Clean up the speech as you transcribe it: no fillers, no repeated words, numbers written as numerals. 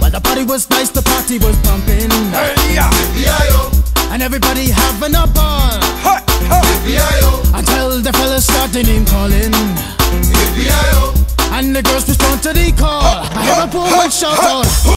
The party was nice, the party was pumping. Hey, yeah. And everybody having a ball. Hey, hey. Until the fellas started name calling. And the girls respond to the call. I hear a poor one shout out.